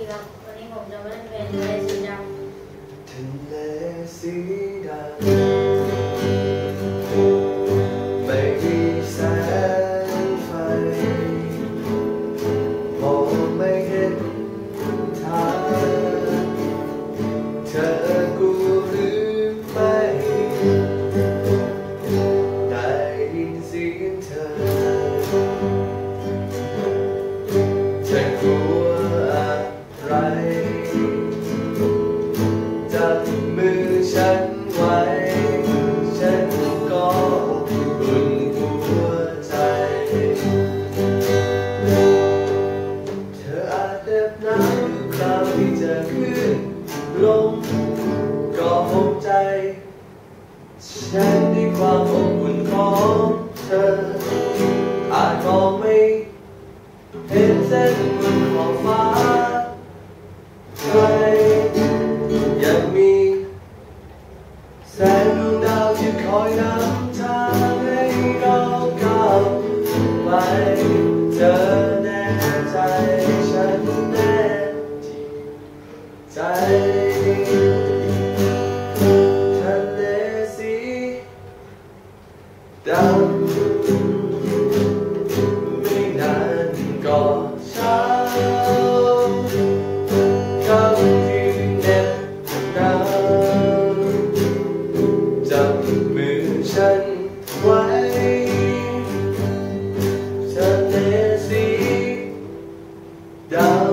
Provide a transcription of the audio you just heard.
ครับวันนี้ผมจะมาเล่นเป็นทะเลสีดำทะเลสีดำไม่มีแสงไฟมองไม่เห็นทางเธอกลัวหรือไม่ได้ยินเสียงเธอจะกลัวอะไรจับมือฉันไว้ฉันก็อุ่นหัวใจเธออาจเหน็บหนาวทุกคราวที่เจอคลื่นลมก็ห่มใจฉันด้วยความอบอุ่นของเธออาจมองไม่เห็นเส้นบนขอบฟ้าไกลยังมีแสงดวงดาวที่คอยนำทางให้เราก้าวไปเธอแน่ใจฉันแน่ใจทะเลสีดำไม่นานก็เช้าค่ำคืนเหน็บหนาวจับมือฉันไว้ทะเลสีดำ